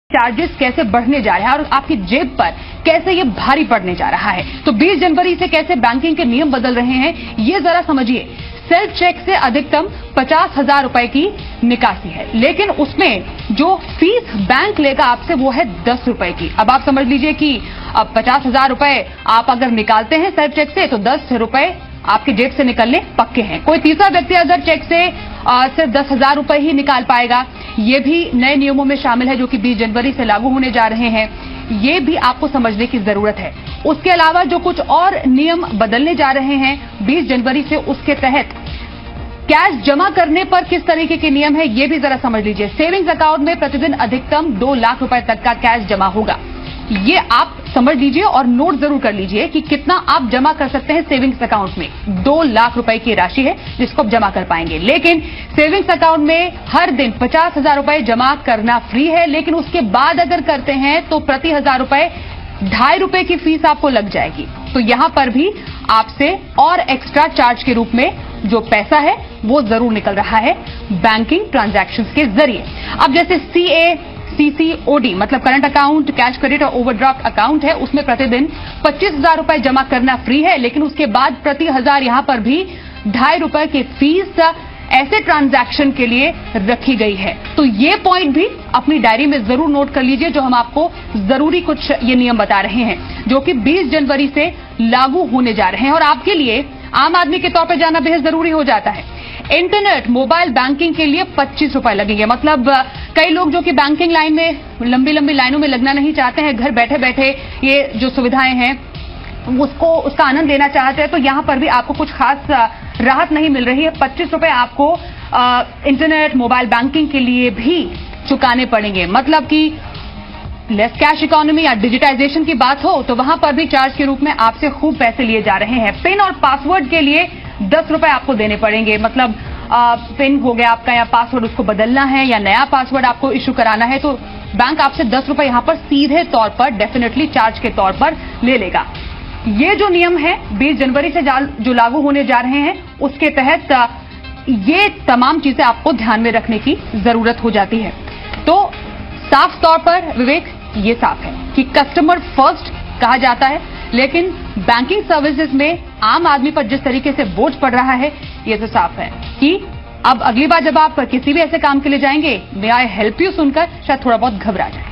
Charges कैसे बढ़ने जा रहे हैं और आपकी जेब पर कैसे ये भारी पड़ने जा रहा है। तो 20 जनवरी से कैसे बैंकिंग के नियम बदल रहे हैं ये जरा समझिए। सेल्फ चेक से अधिकतम 50,000 रुपए की निकासी है, लेकिन उसमें जो फीस बैंक लेगा आपसे वो है 10 रुपए की। अब आप समझ लीजिए कि अब 50,000 रुपए आप अगर निकालते हैं सेल्फ चेक से तो 10 रुपए आपके जेब से निकलने पक्के हैं। कोई तीसरा व्यक्ति अगर चेक से सिर्फ 10,000 रुपए ही निकाल पाएगा, ये भी नए नियमों में शामिल है जो कि 20 जनवरी से लागू होने जा रहे हैं। ये भी आपको समझने की जरूरत है। उसके अलावा जो कुछ और नियम बदलने जा रहे हैं 20 जनवरी से, उसके तहत कैश जमा करने पर किस तरीके के नियम है ये भी जरा समझ लीजिए। सेविंग्स अकाउंट में प्रतिदिन अधिकतम 2 लाख रुपए तक का कैश जमा होगा। ये आप समझ लीजिए और नोट जरूर कर लीजिए कि कितना आप जमा कर सकते हैं सेविंग्स अकाउंट में। 2 लाख रुपए की राशि है जिसको आप जमा कर पाएंगे, लेकिन सेविंग्स अकाउंट में हर दिन 50,000 रुपए जमा करना फ्री है, लेकिन उसके बाद अगर करते हैं तो प्रति 1,000 रुपए 2.5 रुपए की फीस आपको लग जाएगी। तो यहां पर भी आपसे और एक्स्ट्रा चार्ज के रूप में जो पैसा है वो जरूर निकल रहा है बैंकिंग ट्रांजैक्शंस के जरिए। अब जैसे CACCOD मतलब करंट अकाउंट, कैश क्रेडिट और ओवरड्राफ्ट अकाउंट है, उसमें प्रतिदिन 25,000 रुपए जमा करना फ्री है, लेकिन उसके बाद प्रति 1,000 यहां पर भी 2.5 रुपए की फीस ऐसे ट्रांजैक्शन के लिए रखी गई है। तो ये पॉइंट भी अपनी डायरी में जरूर नोट कर लीजिए, जो हम आपको जरूरी कुछ ये नियम बता रहे हैं जो कि 20 जनवरी से लागू होने जा रहे हैं और आपके लिए आम आदमी के तौर पर जाना बेहद जरूरी हो जाता है। इंटरनेट मोबाइल बैंकिंग के लिए 25 रुपए लगेंगे। मतलब कई लोग जो कि बैंकिंग लाइन में लंबी लंबी लाइनों में लगना नहीं चाहते हैं, घर बैठे बैठे ये जो सुविधाएं हैं उसका आनंद लेना चाहते हैं, तो यहां पर भी आपको कुछ खास राहत नहीं मिल रही है। 25 रुपए आपको इंटरनेट मोबाइल बैंकिंग के लिए भी चुकाने पड़ेंगे। मतलब कि लेस कैश इकोनॉमी या डिजिटाइजेशन की बात हो तो वहां पर भी चार्ज के रूप में आपसे खूब पैसे लिए जा रहे हैं। पिन और पासवर्ड के लिए 10 रुपए आपको देने पड़ेंगे। मतलब पिन हो गया आपका या पासवर्ड, उसको बदलना है या नया पासवर्ड आपको इश्यू कराना है तो बैंक आपसे 10 रुपए यहां पर सीधे तौर पर डेफिनेटली चार्ज के तौर पर ले लेगा। ये जो नियम है 20 जनवरी से जो लागू होने जा रहे हैं उसके तहत ये तमाम चीजें आपको ध्यान में रखने की जरूरत हो जाती है। तो साफ तौर पर विवेक ये साफ है कि कस्टमर फर्स्ट कहा जाता है, लेकिन बैंकिंग सर्विसेज में आम आदमी पर जिस तरीके से बोझ पड़ रहा है ये तो साफ है कि अब अगली बार जब आप किसी भी ऐसे काम के लिए जाएंगे मे आई हेल्प यू सुनकर शायद थोड़ा बहुत घबरा जाए।